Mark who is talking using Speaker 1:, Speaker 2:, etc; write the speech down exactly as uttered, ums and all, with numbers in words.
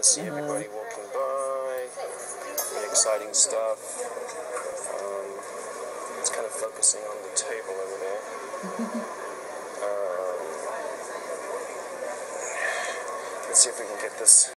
Speaker 1: to see
Speaker 2: Mm-hmm.
Speaker 1: everybody walking by, the exciting stuff. Um, it's kind of focusing on the table over there. um, let's see if we can get this